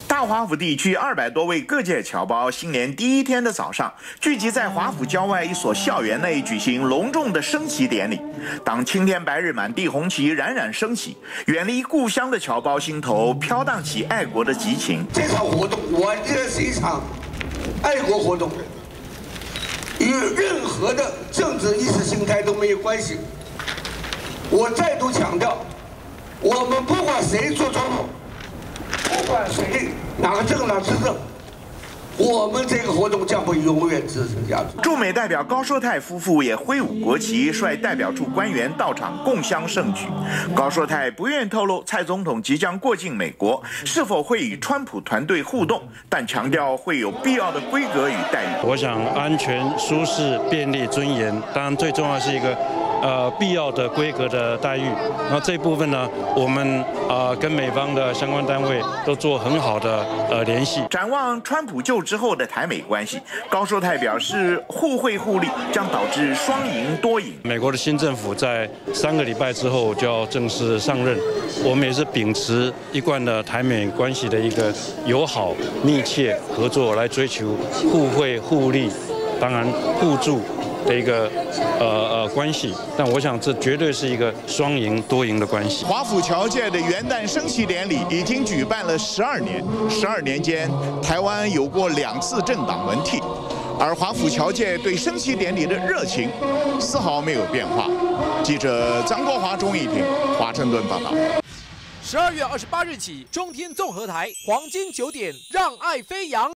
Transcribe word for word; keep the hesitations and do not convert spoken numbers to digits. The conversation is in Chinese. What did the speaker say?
大华府地区二百多位各界侨胞，新年第一天的早上，聚集在华府郊外一所校园内举行隆重的升旗典礼。当青天白日满地红旗冉冉升起，远离故乡的侨胞心头飘荡起爱国的激情。 这场活动，我这是一场爱国活动，与任何的政治意识形态都没有关系。我再度强调，我们不管谁做总统。 不管谁哪个政党执政，我们这个活动将会永远支撑下去。 驻美代表高硕泰夫妇也挥舞国旗，率代表处官员到场共襄盛举。高硕泰不愿透露蔡总统即将过境美国是否会与川普团队互动，但强调会有必要的规格与待遇。 我想安全、舒适、便利、尊严，当然最重要是一个。 呃，必要的规格的待遇，那这部分呢，我们呃跟美方的相关单位都做很好的呃联系。 展望川普就职后的台美关系，高硕泰表示，互惠互利将导致双赢多赢。 美国的新政府在三个礼拜之后就要正式上任，我们也是秉持一贯的台美关系的一个友好、密切合作，来追求互惠互利，当然互助。 的一个呃呃关系，但我想这绝对是一个双赢多赢的关系。 华府侨界的元旦升旗典礼已经举办了十二年，十二年间，台湾有过两次政党轮替，而华府侨界对升旗典礼的热情丝毫没有变化。记者张国华、钟义庭，华盛顿报道。 十二月二十八日起，中天综合台黄金九点，让爱飞扬。